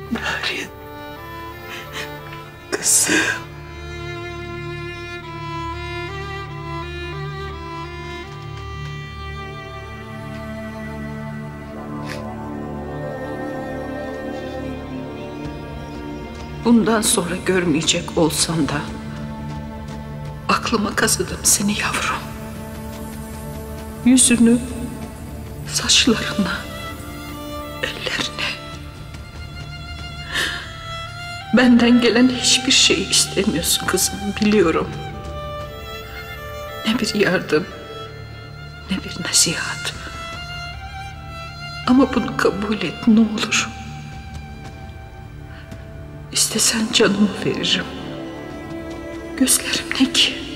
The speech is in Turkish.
Narin. Kızım. Bundan sonra görmeyecek olsam da aklıma kazıdım seni yavrum. Yüzünü, saçlarını, ellerini. Benden gelen hiçbir şeyi istemiyorsun kızım, biliyorum. Ne bir yardım, ne bir nasihat. Ama bunu kabul et ne olur. İstesen canımı veririm. Gözlerim ne ki?